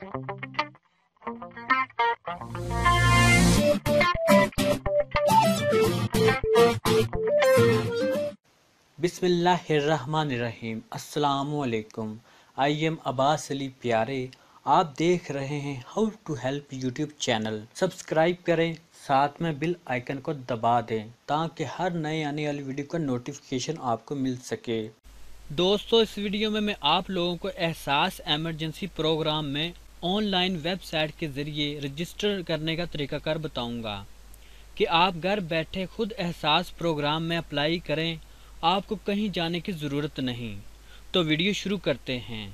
बिस्मिल्लाहिर्रहमानिर्रहीम। अस्सलामुअलैकुम। I am Abbas Ali प्यारे। आप देख रहे हैं how to help YouTube channel. Subscribe करें, साथ में बेल आइकन को दबा दें ताकि हर नए आने वाली वीडियो का नोटिफिकेशन आपको मिल सके। दोस्तों, इस वीडियो में मैं आप लोगों को एहसास एमरजेंसी प्रोग्राम में ऑनलाइन वेबसाइट के ज़रिए रजिस्टर करने का तरीकाकार बताऊंगा कि आप घर बैठे खुद एहसास प्रोग्राम में अप्लाई करें, आपको कहीं जाने की ज़रूरत नहीं। तो वीडियो शुरू करते हैं।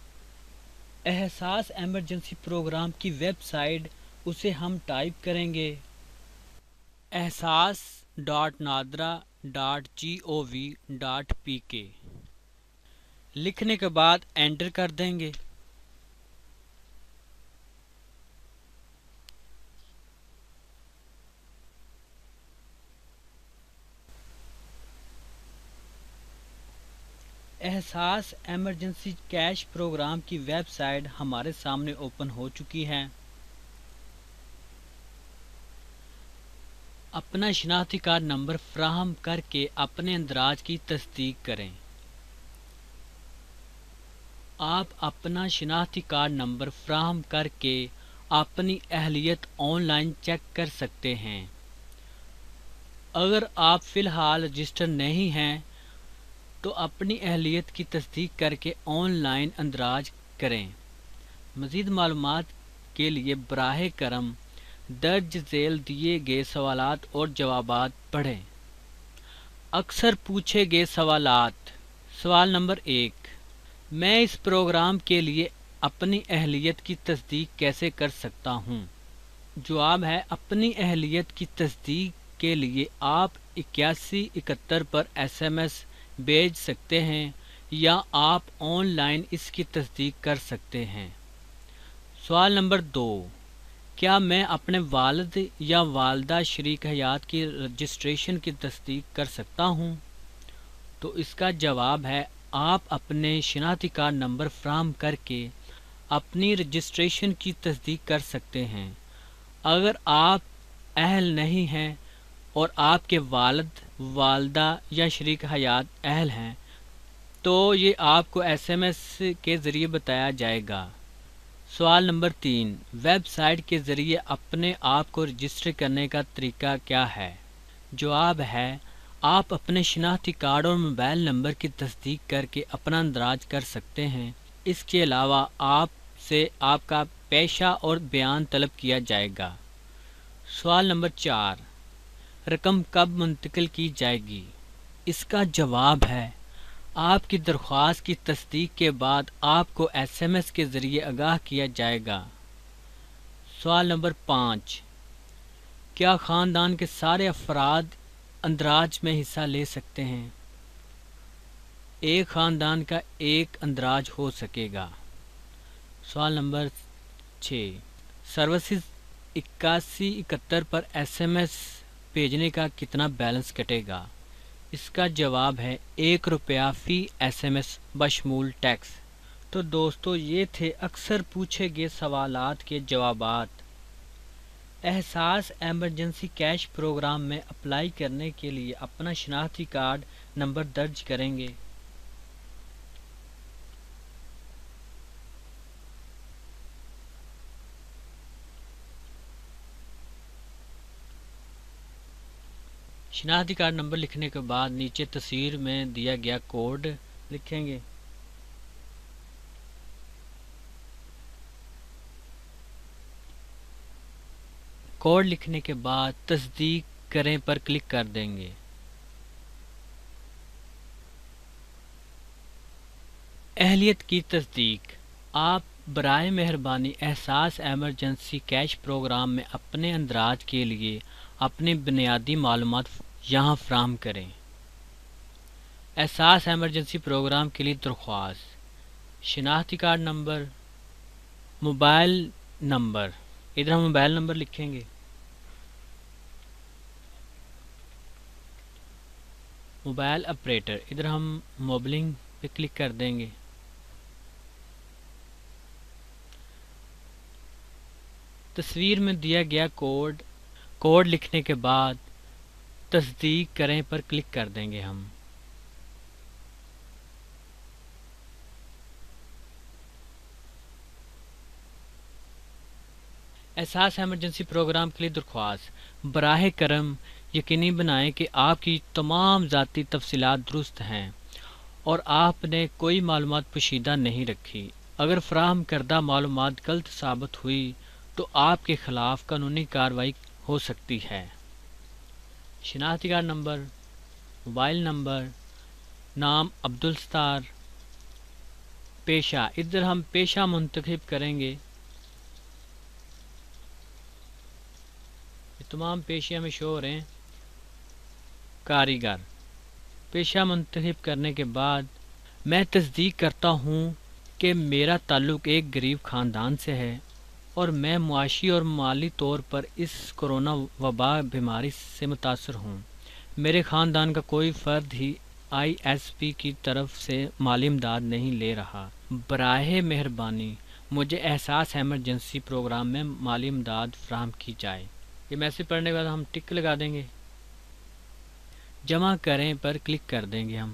एहसास एमरजेंसी प्रोग्राम की वेबसाइट, उसे हम टाइप करेंगे ehsas.nadra.gov.pk। लिखने के बाद एंटर कर देंगे। एहसास एमरजेंसी कैश प्रोग्राम की वेबसाइट हमारे सामने ओपन हो चुकी है। अपना शनाख्ती कार्ड नंबर फ्राहम करके अपने इंदराज की तस्दीक करें। आप अपना शनाख्ती कार्ड नंबर फ्राहम करके अपनी अहलियत ऑनलाइन चेक कर सकते हैं। अगर आप फ़िलहाल रजिस्टर नहीं हैं तो अपनी अहलियत की तस्दीक करके ऑनलाइन इंदराज करें। मज़ीद मालूमात के लिए बराह करम दर्ज झेल दिए गए सवालात और जवाबात पढ़ें। अक्सर पूछे गए सवालात। सवाल नंबर 1, मैं इस प्रोग्राम के लिए अपनी अहलियत की तस्दीक कैसे कर सकता हूँ? जवाब है, अपनी अहलियत की तस्दीक के लिए आप 8171 पर SMS भेज सकते हैं या आप ऑनलाइन इसकी तस्दीक कर सकते हैं। सवाल नंबर 2, क्या मैं अपने वालिद या वालदा शरीक हयात की रजिस्ट्रेशन की तस्दीक कर सकता हूँ? तो इसका जवाब है, आप अपने शनाख्ती कार्ड नंबर फ्राहम करके अपनी रजिस्ट्रेशन की तस्दीक कर सकते हैं। अगर आप अहल नहीं हैं और आपके वालिद, वालदा या शरीक हयात अहल हैं तो ये आपको SMS के ज़रिए बताया जाएगा। सवाल नंबर 3, वेबसाइट के ज़रिए अपने आप को रजिस्टर करने का तरीका क्या है? जवाब है, आप अपने शनाख्ती कार्ड और मोबाइल नंबर की तस्दीक करके अपना इंदराज कर सकते हैं। इसके अलावा आपसे आपका पेशा और बयान तलब किया जाएगा। सवाल नंबर 4, रकम कब मुंतकिल की जाएगी? इसका जवाब है, आपकी दरख्वास्त की तस्दीक के बाद आपको SMS के ज़रिए आगाह किया जाएगा। सवाल नंबर 5, क्या ख़ानदान के सारे अफराद इंदराज में हिस्सा ले सकते हैं? एक ख़ानदान का एक इंदराज हो सकेगा। सवाल नंबर 6, सर्विसेज 8171 पर SMS भेजने का कितना बैलेंस कटेगा? इसका जवाब है, ₹1 फ़ी SMS बशमूल टैक्स। तो दोस्तों, ये थे अक्सर पूछे गए सवालात के जवाबात। एहसास एमरजेंसी कैश प्रोग्राम में अप्लाई करने के लिए अपना शनाख्ती कार्ड नंबर दर्ज करेंगे। शनाख्ती कार्ड नंबर लिखने के बाद नीचे तस्वीर में दिया गया कोड लिखेंगे। कोड लिखने के बाद तस्दीक करें पर क्लिक कर देंगे। अहलियत की तस्दीक। आप बराए मेहरबानी एहसास एमरजेंसी कैश प्रोग्राम में अपने इंदराज के लिए अपनी बुनियादी मालूमात यहाँ फ्राहम करें। एहसास एमरजेंसी प्रोग्राम के लिए दरख्वास्त, शनाख्ती कार्ड नंबर, मोबाइल नंबर। इधर हम मोबाइल नंबर लिखेंगे। मोबाइल ऑपरेटर, इधर हम मोबलिंग पे क्लिक कर देंगे। تصویر میں دیا گیا کوڈ لکھنے کے بعد تصدیق کریں پر کلک کر دیں گے ہم۔ احساس ایمرجنسی پروگرام کے لیے درخواست: براہ کرم یقینی بنائیں کہ آپ کی تمام ذاتی تفصیلات درست ہیں اور آپ نے کوئی معلومات پوشیدہ نہیں رکھی۔ اگر فراہم کردہ معلومات غلط ثابت ہوئی تو آپ کے خلاف قانونی کارروائی ہو سکتی ہے۔ شناختی کارڈ نمبر، موبائل نمبر، نام عبدالستار، پیشہ، ادھر ہم پیشہ منتخب کریں گے۔ تمام پیشے ہمیں شو ہو رہے ہیں۔ کاریگر، پیشہ منتخب کرنے کے بعد میں تصدیق کرتا ہوں کہ میرا تعلق ایک غریب خاندان سے ہے اور میں معاشی اور مالی طور پر اس کرونا وبا بیماری سے متاثر ہوں۔ میرے خاندان کا کوئی فرد ہی ISP کی طرف سے مالی امداد نہیں لے رہا۔ براہ مہربانی مجھے احساس ایمرجنسی پروگرام میں مالی امداد فراہم کی جائے۔ یہ میسج پڑھنے کے بعد ہم ٹک لگا دیں گے، جمع کریں پر کلک کر دیں گے ہم۔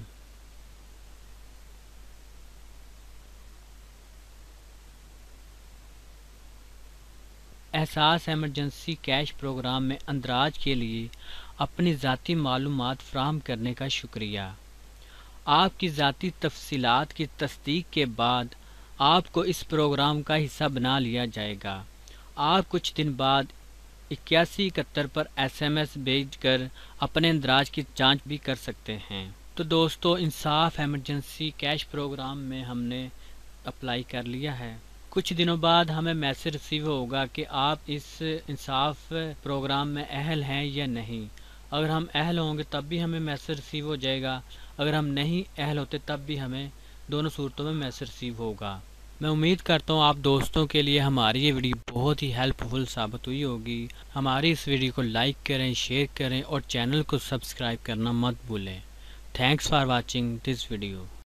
احساس ایمرجنسی کیش پروگرام میں اندراج کے لیے اپنی ذاتی معلومات فراہم کرنے کا شکریہ۔ آپ کی ذاتی تفصیلات کی تصدیق کے بعد آپ کو اس پروگرام کا حصہ بنا لیا جائے گا۔ آپ کچھ دن بعد 8171 پر SMS بھیج کر اپنے اندراج کی جانچ بھی کر سکتے ہیں۔ تو دوستو، انصاف ایمرجنسی کیش پروگرام میں ہم نے اپلائی کر لیا ہے۔ کچھ دنوں بعد ہمیں میسج ریسیو ہوگا کہ آپ اس انصاف پروگرام میں اہل ہیں یا نہیں۔ اگر ہم اہل ہوں گے تب بھی ہمیں میسج ریسیو ہو جائے گا، اگر ہم نہیں اہل ہوتے تب بھی ہمیں دونوں صورتوں میں میسج ریسیو ہوگا۔ میں امید کرتا ہوں آپ دوستوں کے لیے ہماری یہ ویڈیو بہت ہی ہیلپ فل ثابت ہوئی ہوگی۔ ہماری اس ویڈیو کو لائک کریں، شیئر کریں اور چینل کو سبسکرائب کرنا مت بھولیں۔ Thanks for watching this video.